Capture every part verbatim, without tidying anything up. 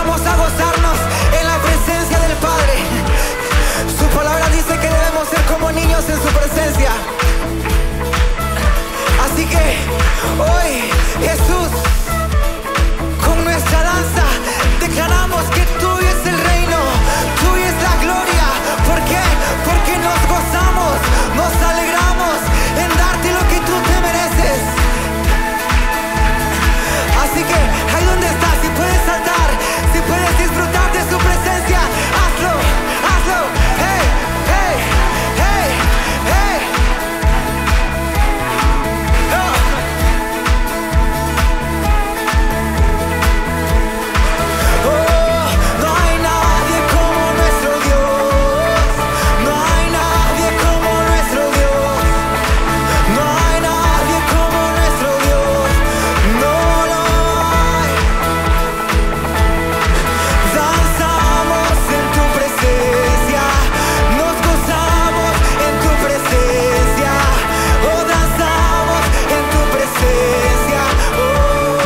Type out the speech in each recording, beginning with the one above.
vamos a gozarnos en la presencia del Padre. Su palabra dice que debemos ser como niños en su presencia. Así que hoy, Jesús, con nuestra danza declaramos que tuyo es el reino, tuya es la gloria. ¿Por qué? Porque nos gozamos, nos alegramos en darte lo que tú te mereces. Así que ahí donde estás, si puedes saltar, si puedes disfrutar de su presencia, hazlo, hazlo. Hey, hey, hey, hey. Oh. Oh, no hay nadie como nuestro Dios, no hay nadie como nuestro Dios, no hay nadie como nuestro Dios, no lo hay. Danzamos en tu presencia, nos gozamos en tu presencia, oh, danzamos en tu presencia, oh,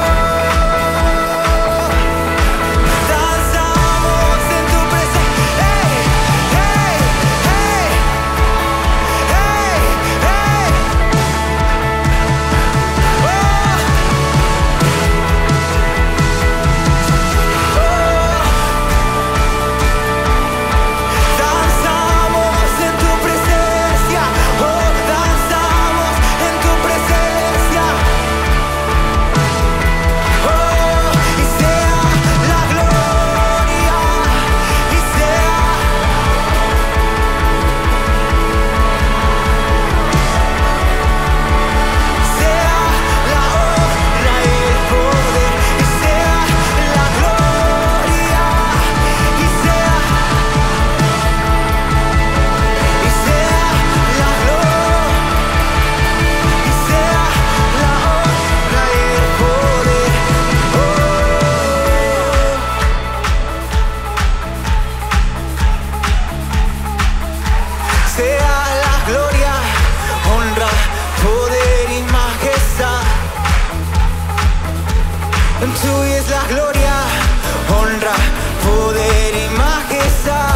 danzamos en tu presencia, hey, hey, hey, hey, hey, danzamos en tu presencia, oh, danzamos en tu presencia, oh, y sea la gloria, y sea, sea la honra y el poder, y sea la gloria, y sea, y sea la gloria, y sea la honra y el poder, oh. Sea la gloria, honra, poder y majestad. Tuya es la gloria, honra, poder y majestad.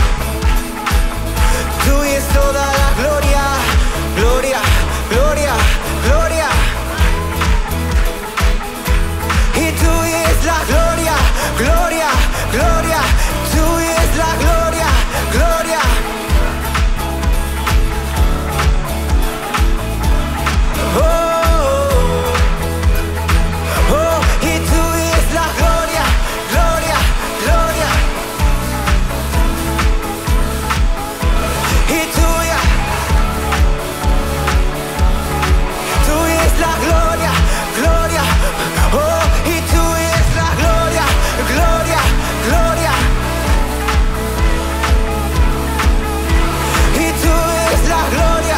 Tuya es toda la gloria, gloria, gloria, gloria. Y tuya es la gloria, gloria, gloria. Tuya es la gloria, gloria. Oh, oh, y tuya es la gloria, gloria, gloria. Y tuya, tuya es la gloria, gloria. Oh, y tuya es la gloria, gloria, gloria. Y tuya es la gloria.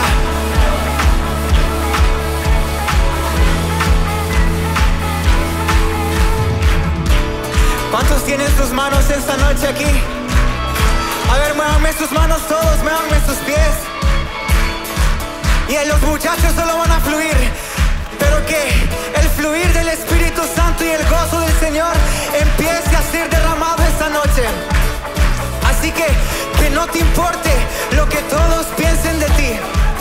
¿Cuántos tienen sus manos esta noche aquí? A ver, muévanme sus manos todos, muévanme sus pies. Y los muchachos solo van a fluir, pero que el fluir del Espíritu Santo y el gozo del Señor empiece a ser derramado esta noche. Así que, que no te importe lo que todos piensen de ti,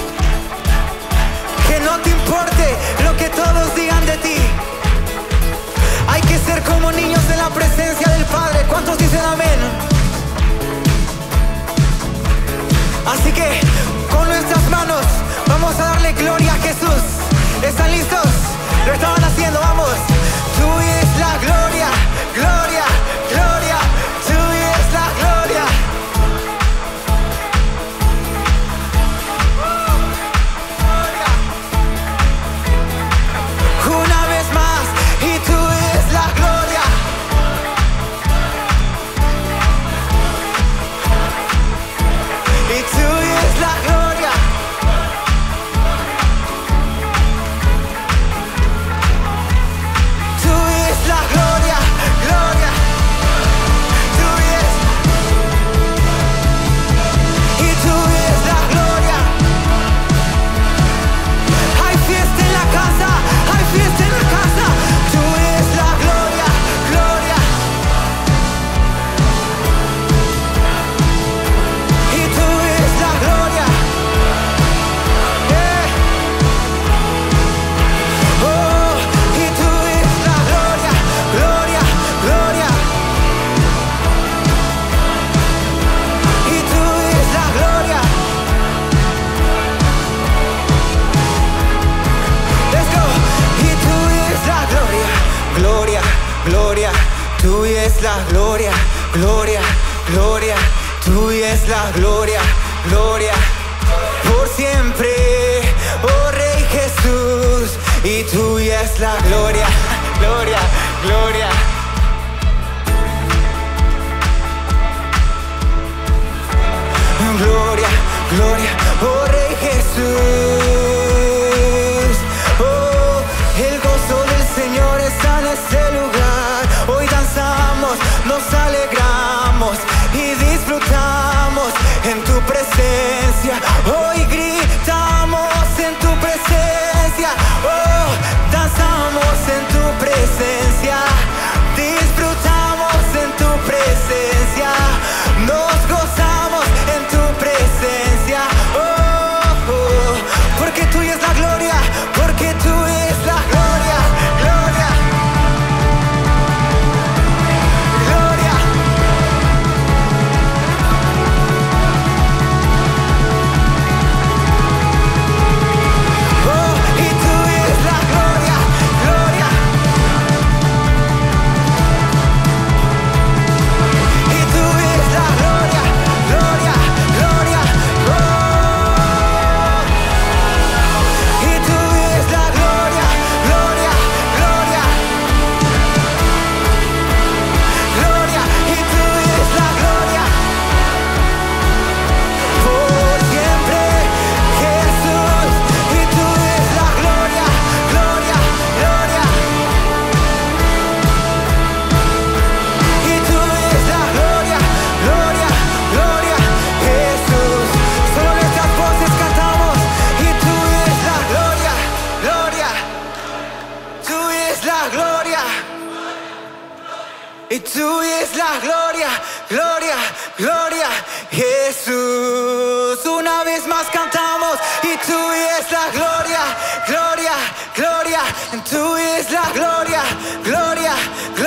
que no te importe lo que todos digan de ti. Hay que ser como niños en la presencia del Padre. ¿Cuántos dicen amén? Así que con nuestras manos vamos a darle gloria a Jesús. ¿Están listos? Lo estaban haciendo, vamos. Tuya es la gloria, gloria, gloria. Tuya es la gloria. Una vez más, y tuya es la gloria. Y tuya es gloria, tuya es la gloria, gloria, gloria, tuya es la gloria, gloria, por siempre, oh Rey Jesús, y tuya es la gloria, gloria, gloria. Gloria, gloria, oh Rey Jesús. Oh, el gozo del Señor está en este lugar. Hoy danzamos, nos alegramos y disfrutamos en tu presencia. Hoy gritamos en tu presencia. Oh, danzamos en tu presencia. Disfrutamos en tu presencia. Nos gozamos en tu presencia. Oh, oh, porque tuya es la gloria, porque tú es la gloria, gloria, gloria. Oh, y tú es la gloria, gloria. Y tú es la gloria, gloria, gloria. Oh, y tú es la gloria, gloria, gloria. Gloria, y tú es la gloria. Por siempre, Jesús, y tú es la gloria, gloria, gloria. Y tú es la gloria, gloria, gloria, Jesús. Solo nuestras voces cantamos. Y tú es la gloria, gloria. Tú es la gloria. Y tú es la gloria, gloria, gloria, Jesús. Una vez más cantamos. Y tú es la gloria, gloria, gloria. Tú es la gloria, gloria, gloria.